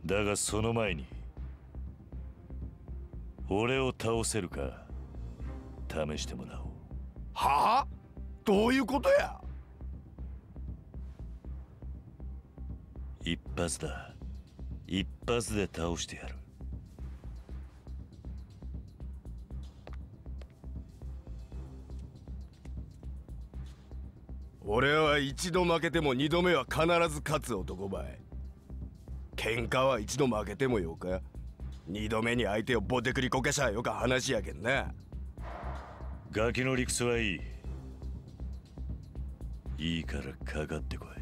だがその前に俺を倒せるか試してもらおう。 はあ？どういうことや？ 一発だ。一発で倒してやる。 俺は一度負けても二度目は必ず勝つ男ばい。喧嘩は一度負けてもよか。二度目に相手をボテクリこけしゃよか話やけんな。 ガキの理屈はいい。いいからかかってこい。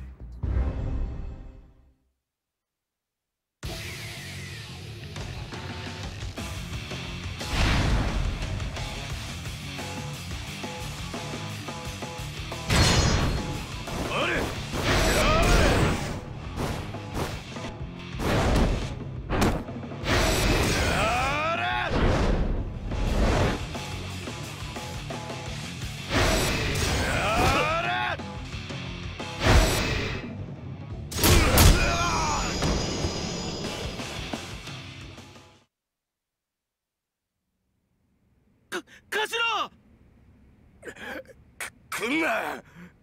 来んな。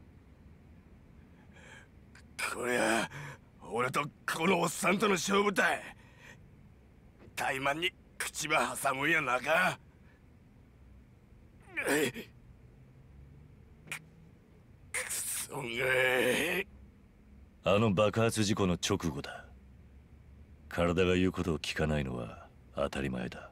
こりゃ俺とこのおっさんとの勝負だ。怠慢に口ば挟むんやなか。くそがあの爆発事故の直後だ。体が言うことを聞かないのは当たり前だ。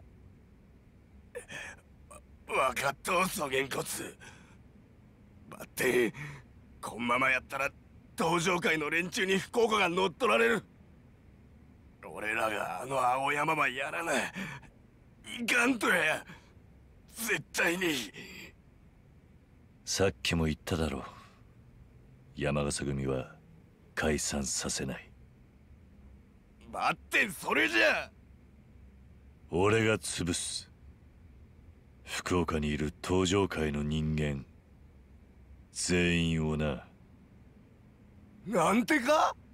分かっとう、そげんこつ。ばってん、こんままやったら道場界の連中に不幸が乗っ取られる。俺らがあの青山ばやらない。いかんとや。絶対に。 さっきも言っただろう。山笠組は解散させない。 待ってん、それじゃ。 俺が潰す。福岡にいる東上界の人間全員をな。 なんてか？